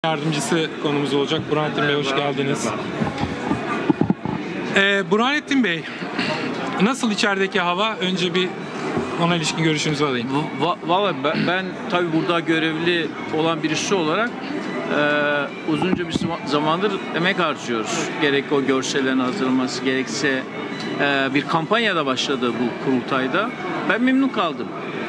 Yardımcısı konumuz olacak. Burhanettin Bey, hoş geldiniz. Burhanettin Bey, nasıl içerideki hava? Önce bir ona ilişkin görüşünüzü alayım. Vallahi ben tabii burada görevli olan birisi olarak uzunca bir zamandır emek harcıyoruz. Gerek o görsellerin hazırlanması, gerekse bir kampanya da başladı bu kurultayda. Ben memnun kaldım.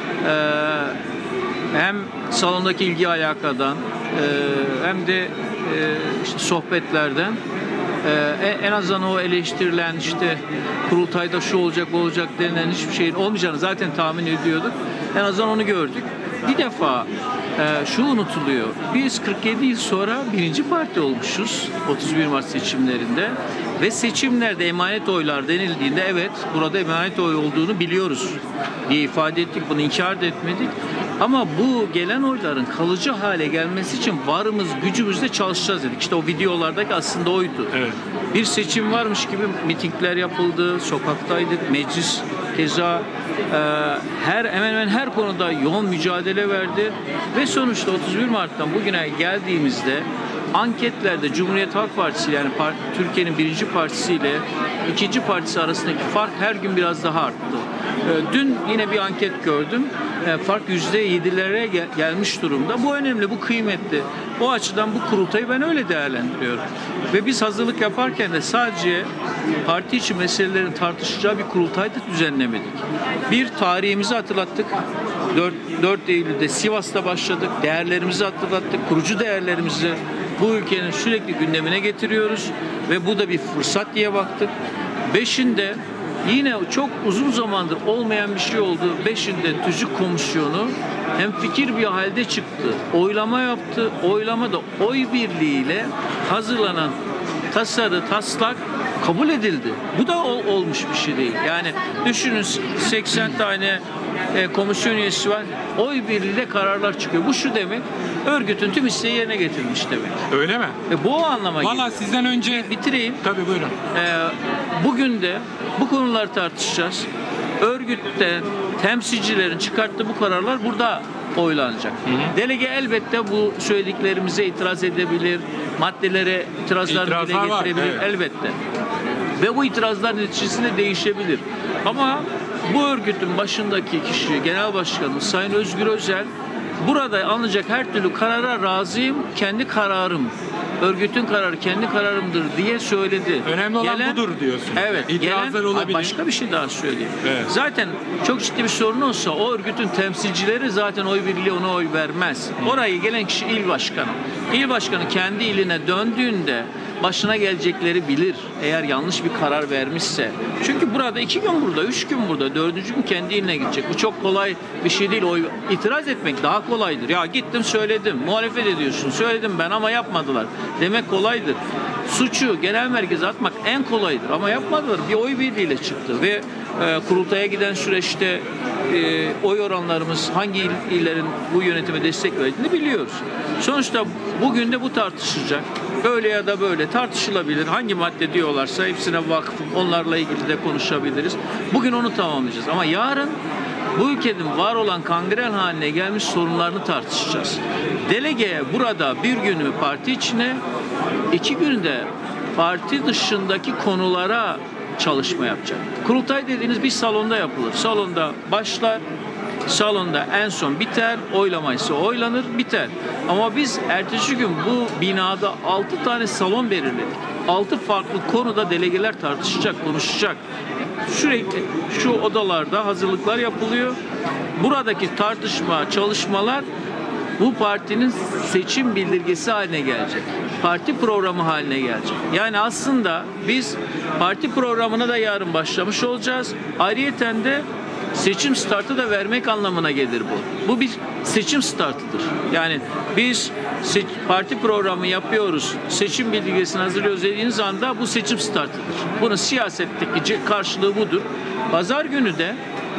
Hem salondaki ilgi alakadan hem de işte sohbetlerden en azından o eleştirilen işte kurultayda şu olacak bu olacak denilen hiçbir şeyin olmayacağını zaten tahmin ediyorduk. En azından onu gördük. Bir defa şu unutuluyor. Biz 47 yıl sonra birinci parti olmuşuz 31 Mart seçimlerinde ve seçimlerde emanet oylar denildiğinde evet burada emanet oy olduğunu biliyoruz diye ifade ettik. Bunu inkar da etmedik. Ama bu gelen oyların kalıcı hale gelmesi için varımız gücümüzle çalışacağız dedik. İşte o videolardaki aslında oydu. Evet. Bir seçim varmış gibi mitingler yapıldı, sokaktaydık, meclis keza hemen hemen her konuda yoğun mücadele verdi ve sonuçta 31 Mart'tan bugüne geldiğimizde anketlerde Cumhuriyet Halk Partisi yani Türkiye'nin birinci partisi ile ikinci partisi arasındaki fark her gün biraz daha arttı. Dün yine bir anket gördüm. Fark %7'lere gelmiş durumda. Bu önemli, bu kıymetli. O açıdan bu kurultayı ben öyle değerlendiriyorum. Ve biz hazırlık yaparken de sadece parti içi meselelerin tartışacağı bir kurultay da düzenlemedik. Bir, tarihimizi hatırlattık. 4 Eylül'de Sivas'ta başladık. Değerlerimizi hatırlattık. Kurucu değerlerimizi bu ülkenin sürekli gündemine getiriyoruz. Ve bu da bir fırsat diye baktık. 5'inde yine çok uzun zamandır olmayan bir şey oldu. 5'inde Tüzük Komisyonu hemfikir bir halde çıktı. Oylama yaptı. Oylamada oy birliğiyle hazırlanan tasarı, taslak kabul edildi. Bu da olmuş bir şey değil. Yani düşünün 80 tane komisyon üyesi var. Oy birliğiyle kararlar çıkıyor. Bu şu demek, örgütün tüm isteği yerine getirilmiş demek. Öyle mi? Bu o anlama geliyor. Valla sizden önce... Bitireyim. Tabii buyurun. Bugün de bu konuları tartışacağız. Örgütte temsilcilerin çıkarttığı bu kararlar burada oylanacak. Hı. Delege elbette bu söylediklerimize itiraz edebilir, maddelere itirazlar dile getirebilir, evet. Elbette. Ve bu itirazlar neticesinde değişebilir. Ama bu örgütün başındaki kişi, Genel Başkanımız Sayın Özgür Özel, burada alınacak her türlü karara razıyım, kendi kararım. Örgütün kararı kendi kararımdır diye söyledi. Önemli olan budur diyorsun. Evet. İtirazlar olabilir. Başka bir şey daha söyleyeyim. Evet. Zaten çok ciddi bir sorun olsa o örgütün temsilcileri zaten oy birliği ona oy vermez. Orayı gelen kişi il başkanı. İl başkanı kendi iline döndüğünde başına gelecekleri bilir. Eğer yanlış bir karar vermişse. Çünkü burada 2 gün burada, 3 gün burada, 4. gün kendi iline gidecek. Bu çok kolay bir şey değil. İtiraz etmek daha kolaydır. Ya gittim söyledim, muhalefet ediyorsun. Söyledim ben ama yapmadılar. Demek kolaydır. Suçu genel merkeze atmak en kolaydır ama yapmadılar. Bir oy birliğiyle çıktı ve kurultaya giden süreçte oy oranlarımız hangi illerin bu yönetime destek verdiğini biliyoruz. Sonuçta bugün de bu tartışılacak. Böyle ya da böyle tartışılabilir. Hangi madde diyorlarsa hepsine vakıfım. Onlarla ilgili de konuşabiliriz. Bugün onu tamamlayacağız. Ama yarın bu ülkenin var olan kangren haline gelmiş sorunlarını tartışacağız. Delege burada bir günü parti içine, 2 günü de parti dışındaki konulara çalışma yapacak. Kurultay dediğiniz bir salonda yapılır. Salonda başlar, salonda en son biter, oylamaysa oylanır, biter. Ama biz ertesi gün bu binada 6 tane salon belirledik. 6 farklı konuda delegeler tartışacak, konuşacak. Sürekli şu odalarda hazırlıklar yapılıyor. Buradaki tartışma, çalışmalar bu partinin seçim bildirgesi haline gelecek. Parti programı haline gelecek. Yani aslında biz parti programına da yarın başlamış olacağız. Ayrıyeten de seçim startı da vermek anlamına gelir bu. Bu bir seçim startıdır. Yani biz parti programı yapıyoruz, seçim bildirgesini hazırlıyoruz dediğiniz anda bu seçim startıdır. Bunun siyasetteki karşılığı budur. Pazar günü de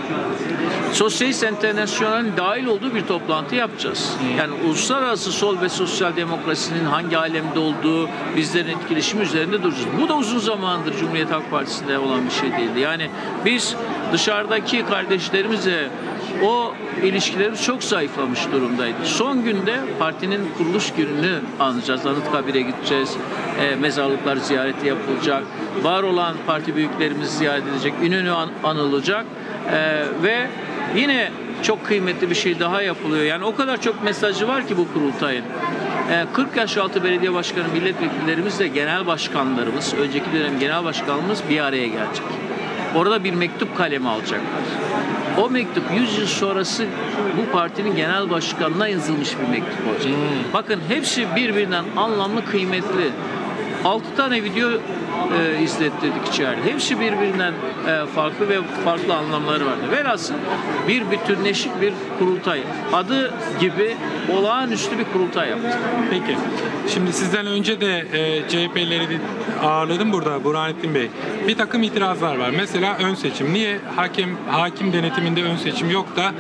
Sosyalist Enternasyonel'in dahil olduğu bir toplantı yapacağız. Yani uluslararası sol ve sosyal demokrasinin hangi alemde olduğu, bizlerin etkileşimi üzerinde duracağız. Bu da uzun zamandır Cumhuriyet Halk Partisi'nde olan bir şey değildi. Yani biz dışarıdaki kardeşlerimize o ilişkilerimiz çok zayıflamış durumdaydı. Son günde partinin kuruluş gününü anacağız. Anıtkabir'e gideceğiz. Mezarlıklar ziyareti yapılacak. Var olan parti büyüklerimiz ziyaret edecek. İnönü anılacak. Ve yine çok kıymetli bir şey daha yapılıyor. Yani o kadar çok mesajı var ki bu kurultayın. 40 yaş altı belediye başkanı, milletvekillerimiz de genel başkanlarımız, önceki dönem genel başkanımız bir araya gelecek. Orada bir mektup kalemi alacaklar. O mektup 100 yıl sonrası bu partinin genel başkanına yazılmış bir mektup olacak. Bakın hepsi birbirinden anlamlı, kıymetli. 6 tane video izlettirdik içeride. Hepsi birbirinden farklı ve farklı anlamları vardı. Velhasıl bir bütünleşik bir kurultay. Adı gibi olağanüstü bir kurultay yaptık. Peki. Şimdi sizden önce de CHP'leri ağırladım burada Burhanettin Bey. Bir takım itirazlar var. Mesela ön seçim. Niye hakim denetiminde ön seçim yok da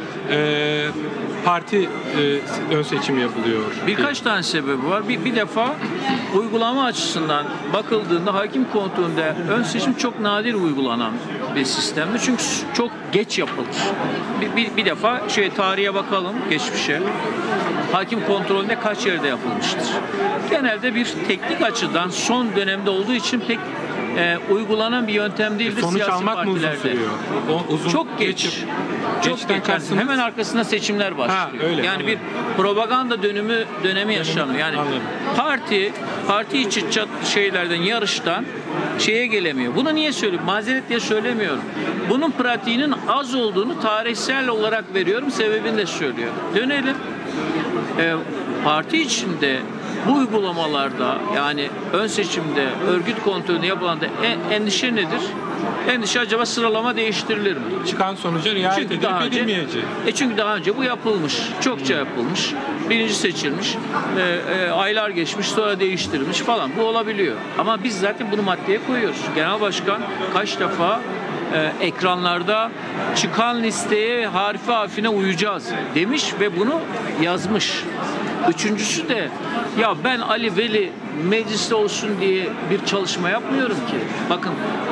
parti ön seçim yapılıyor? Birkaç tane sebebi var. Bir defa uygulama açısından bakıldığında hakim kontrolünde ön seçim çok nadir uygulanan bir sistemdir. Çünkü çok geç yapılır. Bir defa tarihe bakalım, geçmişe. Hakim kontrolünde kaç yerde yapılmıştır? Genelde bir teknik açıdan son dönemde olduğu için pek uygulanan bir yöntem değildir sonuç siyasi almak partilerde. mı uzun sürüyor? Uzun Çok geç. Çok geç. Yani hemen arkasında seçimler başlıyor. Öyle, yani anladım. bir propaganda dönemi yaşanıyor. Yani anladım. parti içi şeylerden, yarıştan şeye gelemiyor. Bunu niye söylüyorum? Mazeret diye söylemiyorum. Bunun pratiğinin az olduğunu tarihsel olarak veriyorum. Sebebini de söylüyorum. Dönelim. Parti içinde bu uygulamalarda, yani ön seçimde, örgüt kontrolünde yapılan da endişe nedir? Endişe acaba sıralama değiştirilir mi? Çıkan sonuca riayet edilip edilmeyeceği. Çünkü daha önce bu yapılmış. Çokça yapılmış. Birinci seçilmiş. Aylar geçmiş, sonra değiştirilmiş falan. Bu olabiliyor. Ama biz zaten bunu maddeye koyuyoruz. Genel Başkan kaç defa ekranlarda çıkan listeye harfi harfine uyacağız demiş ve bunu yazmış. Üçüncüsü de ya ben Ali Veli mecliste olsun diye bir çalışma yapmıyorum ki. Bakın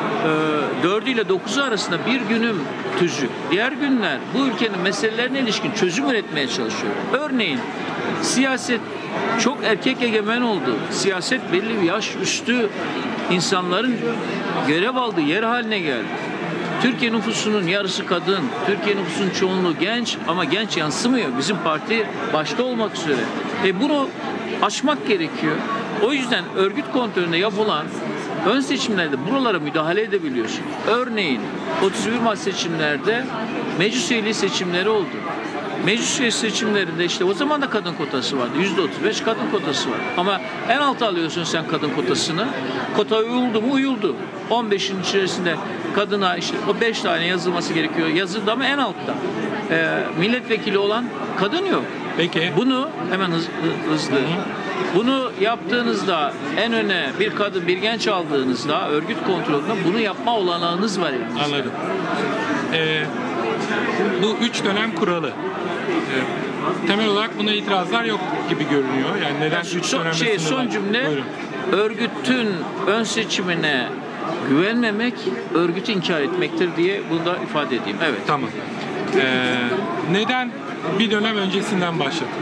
4 ile 9 arasında bir günüm tüzük. Diğer günler bu ülkenin meselelerine ilişkin çözüm üretmeye çalışıyorum. Örneğin siyaset çok erkek egemen oldu. Siyaset belli bir yaş üstü insanların görev aldığı yer haline geldi. Türkiye nüfusunun yarısı kadın, Türkiye nüfusunun çoğunluğu genç ama genç yansımıyor. Bizim parti başta olmak üzere. Bunu aşmak gerekiyor. O yüzden örgüt kontrolünde yapılan ön seçimlerde buralara müdahale edebiliyorsun. Örneğin 31 Mart seçimlerde meclis üyeliği seçimleri oldu. Meclis üyesi seçimlerinde işte o zaman da kadın kotası vardı. %35 kadın kotası var. Ama en alta alıyorsun sen kadın kotasını. Kota uyuldu mu? Uyuldu. 15'in içerisinde kadına işte o 5 tane yazılması gerekiyor. Yazıldı ama en altta. Milletvekili olan kadın yok. Peki. Bunu hemen hızlı. Bunu yaptığınızda en öne bir kadın, bir genç aldığınızda örgüt kontrolünde bunu yapma olanağınız var elinizde. Anladım. Bu 3 dönem kuralı. Temel olarak buna itirazlar yok gibi görünüyor. Yani neden 3 dönem son cümle. Buyurun. Örgütün ön seçimine güvenmemek, örgütü inkar etmektir diye bunu da ifade edeyim. Evet. Tamam. Neden bir dönem öncesinden başlatılıyor?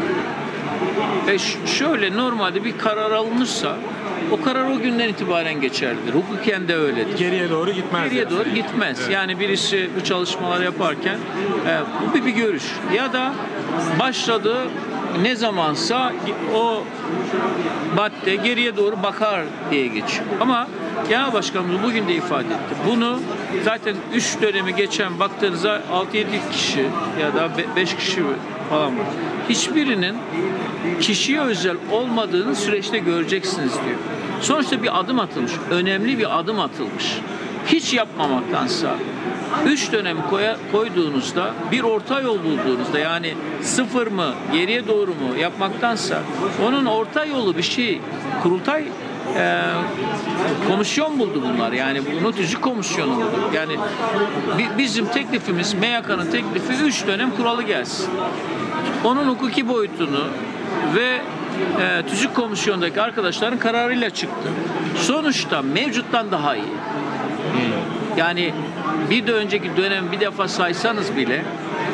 Şöyle normalde bir karar alınırsa o karar o günden itibaren geçerlidir. Hukuken de öyledir. Geriye doğru gitmez. Geriye doğru gitmez. Evet. Yani birisi bu çalışmaları yaparken bu bir görüş. Ya da başladı ne zamansa o madde geriye doğru bakar diye geçiyor. Ama Genel Başkanımız bugün de ifade etti. Bunu zaten 3 dönemi geçen baktığınızda 6-7 kişi ya da 5 kişi falan var. Hiçbirinin kişiye özel olmadığını süreçte göreceksiniz diyor. Sonuçta bir adım atılmış. Önemli bir adım atılmış. Hiç yapmamaktansa 3 dönemi koyduğunuzda bir orta yol bulduğunuzda, yani sıfır mı geriye doğru mu yapmaktansa onun orta yolu bir şey, kurultay komisyon buldu bunlar. Yani bunu tüzük komisyonu buldu. Yani bizim teklifimiz, MYK'nın teklifi 3 dönem kuralı gelsin. Onun hukuki boyutunu ve tüzük komisyondaki arkadaşların kararıyla çıktı. Sonuçta mevcuttan daha iyi. Yani bir de önceki dönem bir defa saysanız bile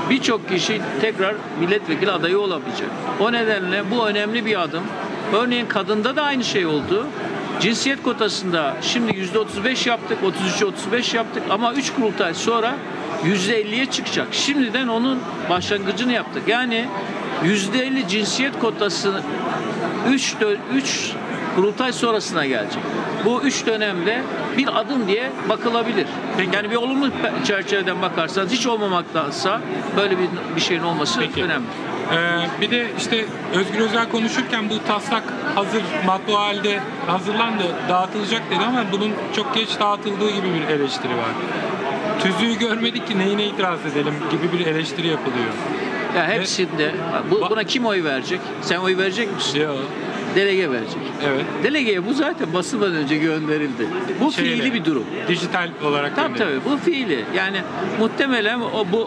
birçok kişi tekrar milletvekili adayı olabilecek. O nedenle bu önemli bir adım. Örneğin kadında da aynı şey oldu. Cinsiyet kotasında şimdi %35 yaptık, 33'e 35 yaptık ama 3 kurultay sonra %50'ye çıkacak. Şimdiden onun başlangıcını yaptık. Yani %50 cinsiyet kotası 3 kurultay sonrasına gelecek. Bu 3 dönemde bir adım diye bakılabilir. Peki. Yani bir olumlu çerçeveden bakarsanız hiç olmamaktansa böyle bir şeyin olması Peki. önemli. Bir de işte Özgür Özel konuşurken bu taslak hazır matbaa halde hazırlandı, dağıtılacak dedi ama bunun çok geç dağıtıldığı gibi bir eleştiri var. Tüzüğü görmedik ki neyine itiraz edelim gibi bir eleştiri yapılıyor. Ya hepsinde buna kim oy verecek? Sen oy verecek misin? Yok. Delege verecek. Evet. Delegeye bu zaten basılmadan önce gönderildi. Bu fiili bir durum. Dijital olarak Tabii bu fiili. Yani muhtemelen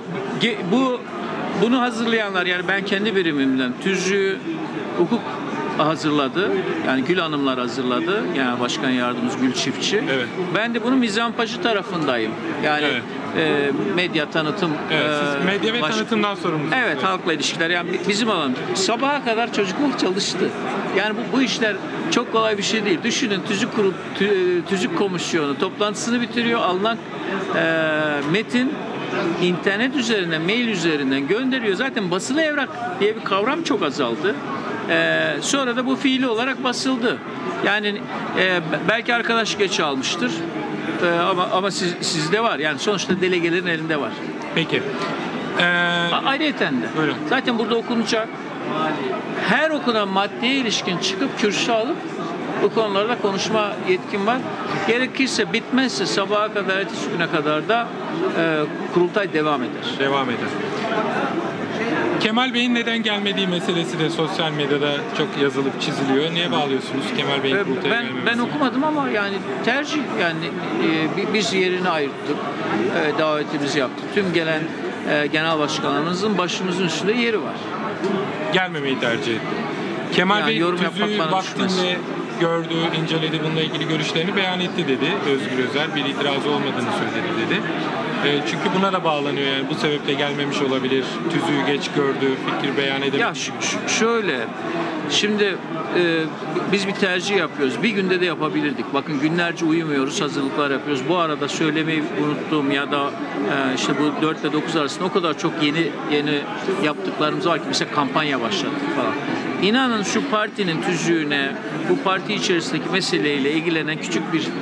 bunu hazırlayanlar, yani ben kendi birimimden tüzüğü hukuk hazırladı. Yani Gül Hanımlar hazırladı. Yani Başkan Yardımcımız Gül Çiftçi. Evet. Ben de bunun mizampajı tarafındayım. Yani medya tanıtım. Evet, siz medya ve tanıtımdan sorumlusunuz. Evet, halkla ilişkiler. Yani bizim alan. Sabaha kadar çocuklar çalıştı. Yani bu işler çok kolay bir şey değil. Düşünün, tüzük komisyonu toplantısını bitiriyor. Alınan metin internet üzerinden, mail üzerinden gönderiyor. Zaten basılı evrak diye bir kavram çok azaldı. Sonra da bu fiili olarak basıldı. Yani belki arkadaş geç almıştır. Ama sizde var. Yani sonuçta delegelerin elinde var. Peki. Ayrıyeten de. Buyurun. Zaten burada okunacak. Her okunan maddeye ilişkin çıkıp kürsü alıp bu konularda konuşma yetkim var. Gerekirse bitmezse sabaha kadar, ertesi güne kadar da kurultay devam eder. Devam eder. Kemal Bey'in neden gelmediği meselesi de sosyal medyada çok yazılıp çiziliyor. Niye bağlıyorsunuz Kemal Bey'in kurultaya gelmemesini? Ben okumadım ama yani tercih, yani biz yerini ayırttık. Davetimizi yaptık. Tüm gelen genel başkanlarımızın başımızın üstünde yeri var. Gelmemeyi tercih etti. Kemal Yani Bey yorum tüzüğü yapmak bana düşmez. vaktinde gördü, inceledi, bununla ilgili görüşlerini beyan etti dedi. Özgür Özel bir itirazı olmadığını söyledi dedi. Çünkü buna da bağlanıyor, yani bu sebeple gelmemiş olabilir. Tüzüğü geç gördü, fikir beyan edemedi. Ya şöyle, şimdi biz bir tercih yapıyoruz. Bir günde de yapabilirdik. Bakın günlerce uyumuyoruz, hazırlıklar yapıyoruz. Bu arada söylemeyi unuttuğum ya da işte bu 4 ile 9 arasında o kadar çok yeni yaptıklarımız var ki mesela kampanya başlattık falan. İnanın şu partinin tüzüğüne, bu parti içerisindeki meseleyle ilgilenen küçük bir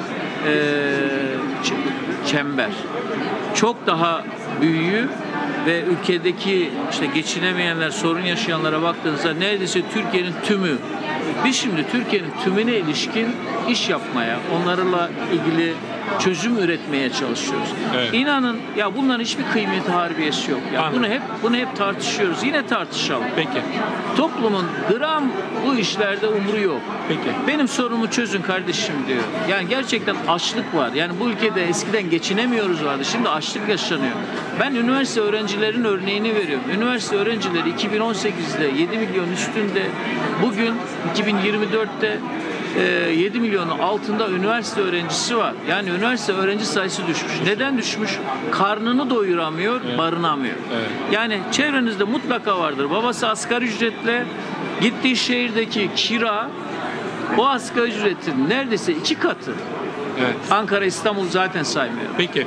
çember. Çok daha büyüğü ve ülkedeki işte geçinemeyenler, sorun yaşayanlara baktığınızda neredeyse Türkiye'nin tümü. Biz şimdi Türkiye'nin tümüne ilişkin iş yapmaya, onlarla ilgili çözüm üretmeye çalışıyoruz. Evet. İnanın ya bunların hiçbir kıymeti harbiyesi yok. Ya Anladım. bunu hep tartışıyoruz. Yine tartışalım. Peki. Toplumun gram bu işlerde umru yok. Peki. Benim sorunumu çözün kardeşim diyor. Yani gerçekten açlık var. Yani bu ülkede eskiden geçinemiyoruz vardı. Şimdi açlık yaşanıyor. Ben üniversite öğrencilerin örneğini veriyorum. Üniversite öğrencileri 2018'de 7 milyon üstünde, bugün 2024'te 7 milyonun altında üniversite öğrencisi var. Yani üniversite öğrenci sayısı düşmüş. Neden düşmüş? Karnını doyuramıyor, barınamıyor. Evet. Yani çevrenizde mutlaka vardır. Babası asgari ücretle gittiği şehirdeki kira o asgari ücretin neredeyse 2 katı. Evet. Ankara, İstanbul zaten saymıyor. Peki.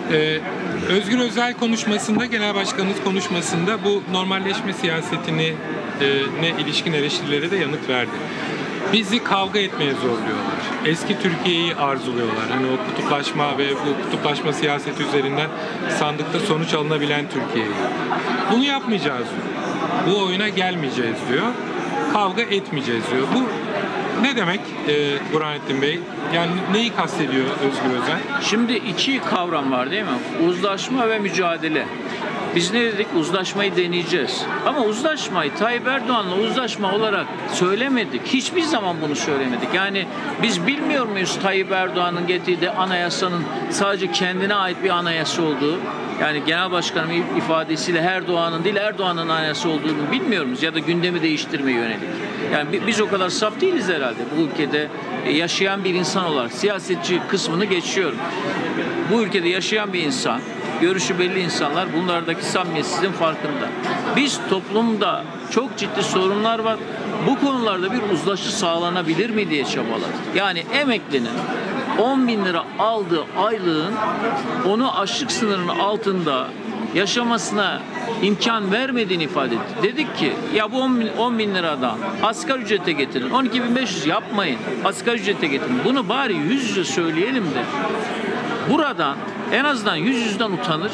Özgür Özel konuşmasında, Genel Başkanımız konuşmasında bu normalleşme siyasetine ilişkin eleştirilere de yanıt verdi. Bizi kavga etmeye zorluyorlar. Eski Türkiye'yi arzuluyorlar. Hani o kutuplaşma ve bu kutuplaşma siyaseti üzerinden sandıkta sonuç alınabilen Türkiye'yi. Bunu yapmayacağız diyor. Bu oyuna gelmeyeceğiz diyor. Kavga etmeyeceğiz diyor. Bu ne demek Burhanettin Bey? Yani neyi kastediyor Özgür Özel? Şimdi iki kavram var değil mi? Uzlaşma ve mücadele. Biz ne dedik? Uzlaşmayı deneyeceğiz. Ama uzlaşmayı Tayyip Erdoğan'la uzlaşma olarak söylemedik. Hiçbir zaman bunu söylemedik. Yani biz bilmiyor muyuz Tayyip Erdoğan'ın getirdiği anayasanın sadece kendine ait bir anayasa olduğu? Yani genel başkanım ifadesiyle Erdoğan'ın değil Erdoğan'ın anayası olduğunu bilmiyor muyuz? Ya da gündemi değiştirmeye yönelik. Yani biz o kadar saf değiliz herhalde bu ülkede yaşayan bir insan olarak. Siyasetçi kısmını geçiyorum. Bu ülkede yaşayan bir insan görüşü belli insanlar bunlardaki samimiyetsizliğin farkında. Biz toplumda çok ciddi sorunlar var. Bu konularda bir uzlaşı sağlanabilir mi diye çabaladık. Yani emeklinin 10 bin lira aldığı aylığın onu açlık sınırının altında yaşamasına imkan vermediğini ifade etti. Dedik ki ya bu 10 bin liradan asgari ücrete getirin. 12.500 yapmayın. Asgari ücrete getirin. Bunu bari yüz yüze söyleyelim de buradan en azından yüzden utanır.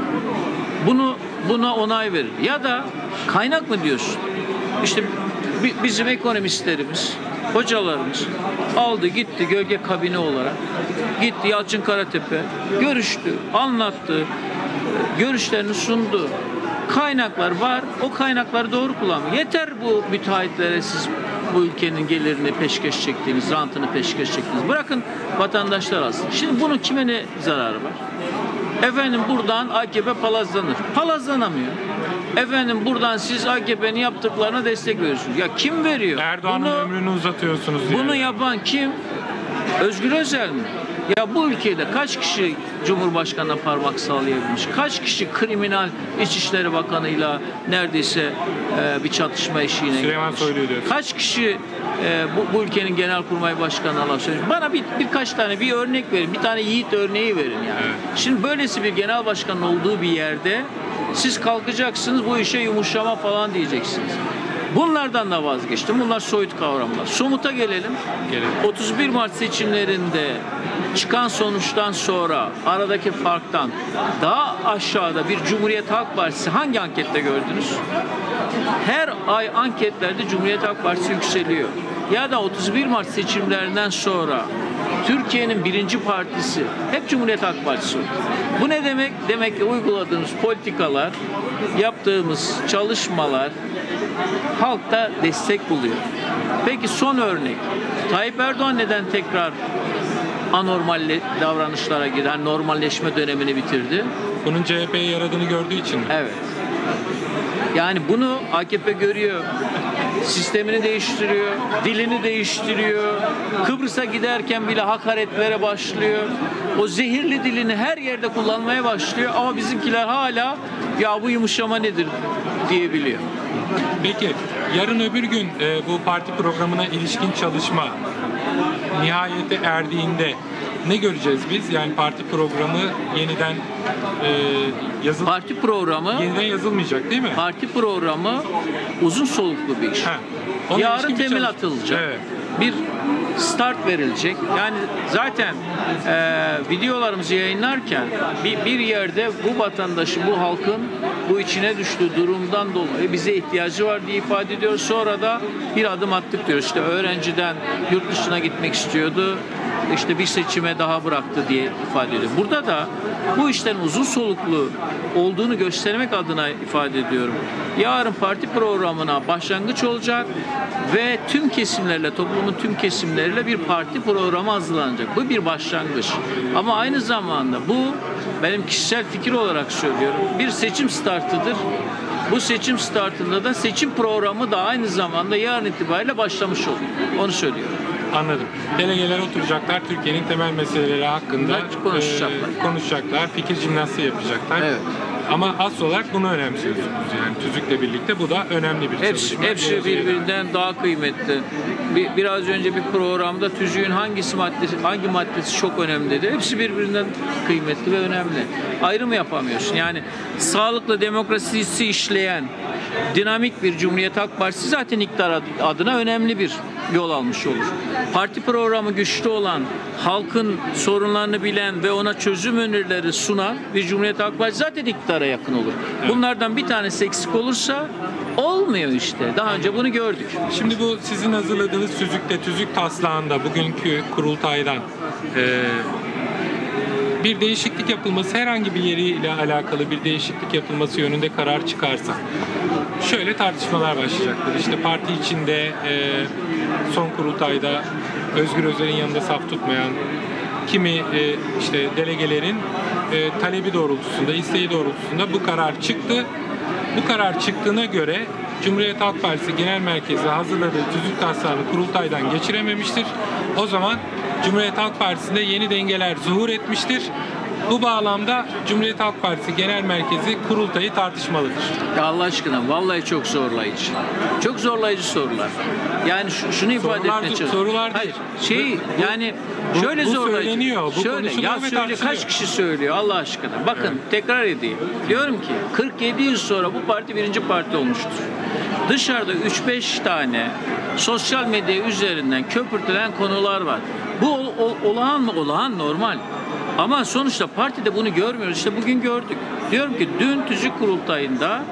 Buna onay verir. Ya da kaynak mı diyorsun? İşte bizim ekonomistlerimiz, hocalarımız aldı gitti gölge kabine olarak. Gitti Yalçın Karatepe, görüştü, anlattı, görüşlerini sundu. Kaynaklar var, o kaynakları doğru kullanın. Yeter bu müteahhitlere siz bu ülkenin gelirini peşkeş çektiğiniz, rantını peşkeş çektiğiniz. Bırakın vatandaşlar alsın. Şimdi bunun kime ne zararı var? Efendim buradan AKP palazlanır. Palazlanamıyor. Efendim buradan siz AKP'nin yaptıklarına destek veriyorsunuz. Ya kim veriyor? Erdoğan'ın ömrünü uzatıyorsunuz diye. Bunu yapan kim? Özgür Özel mi? Ya bu ülkede kaç kişi Cumhurbaşkanı'na parmak sallayabilmiş? Kaç kişi kriminal İçişleri Bakanı'yla neredeyse bir çatışma eşiğine Süleyman gelmiş? Soylu'yu diyorsun. Kaç kişi bu ülkenin Genelkurmay Başkanı'na laf söylüyor? Bana birkaç tane bir örnek verin. Bir tane yiğit örneği verin yani. Evet. Şimdi böylesi bir genel başkanın olduğu bir yerde siz kalkacaksınız bu işe yumuşama falan diyeceksiniz. Bunlardan da vazgeçtim. Bunlar soyut kavramlar. Somuta gelelim. 31 Mart seçimlerinde çıkan sonuçtan sonra aradaki farktan daha aşağıda bir Cumhuriyet Halk Partisi hangi ankette gördünüz? Her ay anketlerde Cumhuriyet Halk Partisi yükseliyor. Ya da 31 Mart seçimlerinden sonra Türkiye'nin birinci partisi hep Cumhuriyet Halk Partisi oldu. Bu ne demek? Demek ki uyguladığımız politikalar, yaptığımız çalışmalar halkta destek buluyor. Peki son örnek. Tayyip Erdoğan neden tekrar anormal davranışlara giren normalleşme dönemini bitirdi? Bunun CHP'ye yaradığını gördüğü için mi? Evet. Yani bunu AKP görüyor. Sistemini değiştiriyor, dilini değiştiriyor. Kıbrıs'a giderken bile hakaretlere başlıyor. O zehirli dilini her yerde kullanmaya başlıyor ama bizimkiler hala ya bu yumuşama nedir diyebiliyor. Peki yarın öbür gün bu parti programına ilişkin çalışma nihayete erdiğinde ne göreceğiz biz? Yani parti programı yeniden Parti programı yeniden yazılmayacak değil mi? Parti programı uzun soluklu bir iş. Yarın temel atılacak. Evet. Bir start verilecek. Yani zaten videolarımızı yayınlarken bir yerde bu vatandaşın, bu halkın bu içine düştüğü durumdan dolayı bize ihtiyacı var diye ifade ediyoruz. Sonra da bir adım attık diyoruz. İşte öğrenciden yurt dışına gitmek istiyordu. İşte bir seçime daha bıraktı diye ifade ediyor. Burada da bu işlerin uzun soluklu olduğunu göstermek adına ifade ediyorum. Yarın parti programına başlangıç olacak ve tüm kesimlerle, toplumun tüm kesimleriyle bir parti programı hazırlanacak. Bu bir başlangıç. Ama aynı zamanda bu benim kişisel fikir olarak söylüyorum. Bir seçim startıdır. Bu seçim startında da seçim programı da aynı zamanda yarın itibariyle başlamış oluyor. Onu söylüyorum. Anladım. Delegeler oturacaklar, Türkiye'nin temel meseleleri hakkında konuşacaklar, fikir jimnastiği yapacaklar. Evet. Ama asıl olarak bunu önemsiyorsunuz. Yani TÜZÜK'le birlikte bu da önemli bir çalışma. Hepsi birbirinden daha kıymetli. Biraz önce bir programda TÜZÜK'ün hangi maddesi çok önemli dedi. Hepsi birbirinden kıymetli ve önemli. Ayrım yapamıyorsun. Yani sağlıklı demokrasisi işleyen dinamik bir Cumhuriyet Halk Partisi zaten iktidar adına önemli bir yol almış olur. Parti programı güçlü olan, halkın sorunlarını bilen ve ona çözüm önerileri sunan bir Cumhuriyet Halk Partisi zaten iktidara yakın olur. Bunlardan bir tanesi eksik olursa olmuyor işte. Daha önce bunu gördük. Şimdi bu sizin hazırladığınız TÜZÜK taslağında bugünkü kurultaydan bir değişiklik yapılması, herhangi bir yeriyle alakalı bir değişiklik yapılması yönünde karar çıkarsa şöyle tartışmalar başlayacaktır. İşte parti içinde son kurultayda Özgür Özel'in yanında saf tutmayan kimi işte delegelerin talebi doğrultusunda, isteği doğrultusunda bu karar çıktı. Bu karar çıktığına göre Cumhuriyet Halk Partisi Genel Merkezi hazırladığı TÜZÜK taslağını kurultaydan geçirememiştir. O zaman Cumhuriyet Halk Partisi'nde yeni dengeler zuhur etmiştir. Bu bağlamda Cumhuriyet Halk Partisi Genel Merkezi kurultayı tartışmalıdır. Ya Allah aşkına vallahi çok zorlayıcı. Çok zorlayıcı sorular. Yani şunu ifade etmeye çalışıyorum. Sorular Hayır. değil. Yani bu şöyle zorlayıcı. Söyleniyor. Bu şöyle konuşuluyor ya ve söyle tartışılıyor. kaç kişi söylüyor Allah aşkına. Bakın tekrar edeyim. Diyorum ki 47 yıl sonra bu parti birinci parti olmuştur. Dışarıda 3-5 tane sosyal medya üzerinden köpürtülen konular var. Bu olağan mı? Olağan, normal. Ama sonuçta partide bunu görmüyoruz. İşte bugün gördük. Diyorum ki dün tüzük kurultayında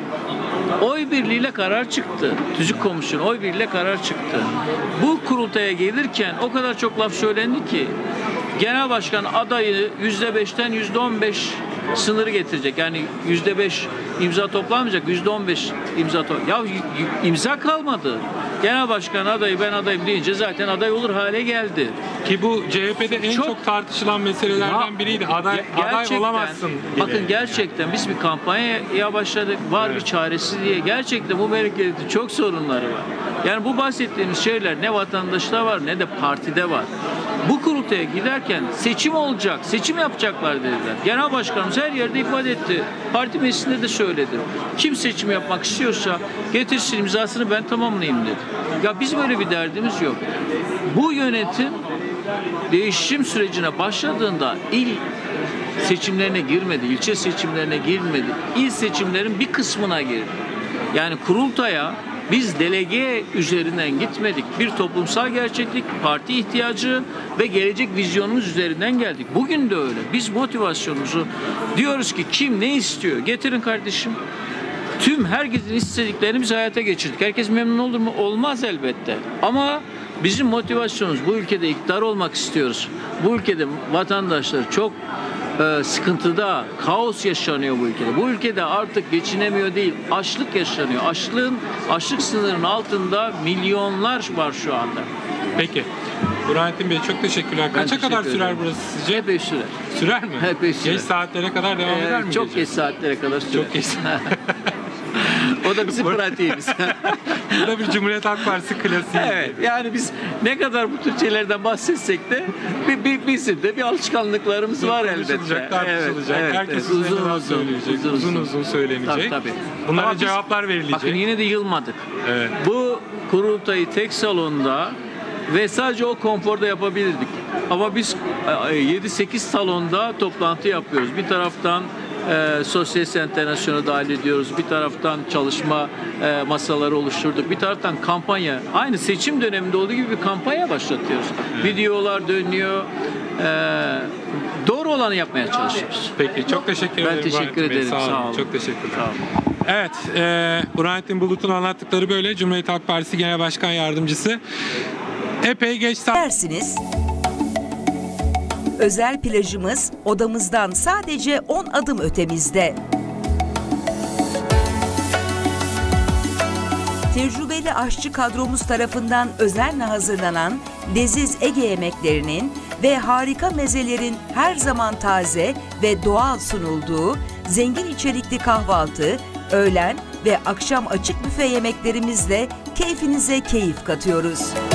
oy birliğiyle karar çıktı. Tüzük komisyonu oy birliğiyle karar çıktı. Bu kurultaya gelirken o kadar çok laf söylendi ki genel başkan adayı %5'ten %15 sınırı getirecek. Yani %5 imza toplamayacak, %15 imza toplayacak. Ya imza kalmadı. Genel başkan adayı ben adayım deyince zaten aday olur hale geldi. Ki bu CHP'de en çok tartışılan meselelerden biriydi. Aday olamazsın diye. Bakın gerçekten biz bir kampanyaya başladık. Var bir çaresi diye. Gerçekten bu memleketin çok sorunları var. Yani bu bahsettiğimiz şeyler ne vatandaşta var ne de partide var. Bu kurultaya giderken seçim olacak, seçim yapacaklar dediler. Genel başkanımız her yerde ifade etti. Parti meclisinde de söyledi. Kim seçim yapmak istiyorsa getirsin imzasını ben tamamlayayım dedi. Ya biz böyle bir derdimiz yok. Bu yönetim değişim sürecine başladığında il seçimlerine girmedi, ilçe seçimlerine girmedi. İl seçimlerin bir kısmına girdi. Yani kurultaya biz delege üzerinden gitmedik. Bir toplumsal gerçeklik, parti ihtiyacı ve gelecek vizyonumuz üzerinden geldik. Bugün de öyle. Biz motivasyonumuzu diyoruz ki kim ne istiyor? Getirin kardeşim. Tüm herkesin istediklerini biz hayata geçirdik. Herkes memnun olur mu? Olmaz elbette. Ama bizim motivasyonumuz bu ülkede iktidar olmak istiyoruz. Bu ülkede vatandaşlar çok sıkıntıda, kaos yaşanıyor bu ülkede. Bu ülkede artık geçinemiyor değil, açlık yaşanıyor. Açlık sınırının altında milyonlar var şu anda. Peki. Burhanettin Bey çok teşekkürler. Kaça kadar sürer burası sizce? Epey sürer. Sürer mi? Epey sürer. Geç saatlere kadar devam eder mi? Çok geç saatlere kadar sürer. Çok geç. O da bizim pratiğimiz. Bu da bir Cumhuriyet Halk Partisi klasiği. Evet, yani biz ne kadar bu tür şeylerden bahsetsek de bizim de bir alışkanlıklarımız var elbette. Tartışılacak. Herkes uzun söylenecek. Tabii. Bunlara Ama cevaplar verilecek. Bakın yine de yılmadık. Evet. Bu kurultayı tek salonda ve sadece o konforda yapabilirdik. Ama biz 7-8 salonda toplantı yapıyoruz. Bir taraftan Sosyalist Enternasyon'a dahil ediyoruz. Bir taraftan çalışma masaları oluşturduk. Bir taraftan kampanya. Aynı seçim döneminde olduğu gibi bir kampanya başlatıyoruz. Evet. Videolar dönüyor. Doğru olanı yapmaya çalışıyoruz. Peki çok teşekkür ederim. Ben teşekkür ederim. Sağ olun. Çok teşekkürler. Sağ olun. Evet, Burhanettin Bulut'un anlattıkları böyle. Cumhuriyet Halk Partisi Genel Başkan Yardımcısı. Epey geç dersiniz. Özel plajımız odamızdan sadece 10 adım ötemizde. Tecrübeli aşçı kadromuz tarafından özenle hazırlanan leziz Ege yemeklerinin ve harika mezelerin her zaman taze ve doğal sunulduğu zengin içerikli kahvaltı, öğlen ve akşam açık büfe yemeklerimizle keyfinize keyif katıyoruz.